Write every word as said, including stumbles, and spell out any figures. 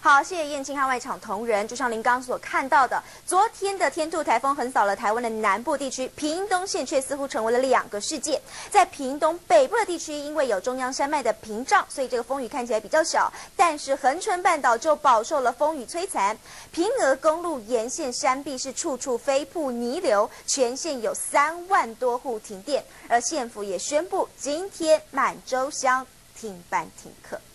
好，谢谢燕青和外场同仁。就像您刚刚所看到的，昨天的天兔台风横扫了台湾的南部地区，屏东县却似乎成为了两个世界。在屏东北部的地区，因为有中央山脉的屏障，所以这个风雨看起来比较小。但是恒春半岛就饱受了风雨摧残，屏峨公路沿线山壁是处处飞瀑泥流，全县有三万多户停电。而县府也宣布，今天满洲乡停班停课。